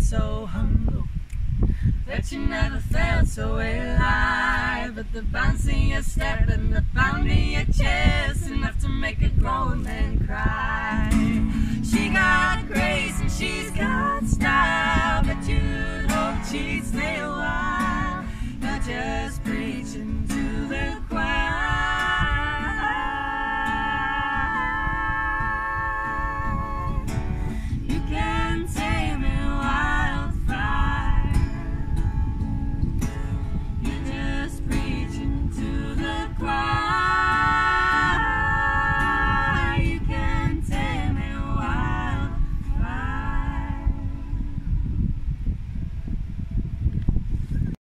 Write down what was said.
so humble that you never felt so alive. But the bounce in your step and the pound in your chest, enough to make a grown man cry. She got grace and she's got style, but you'd hope she'd stay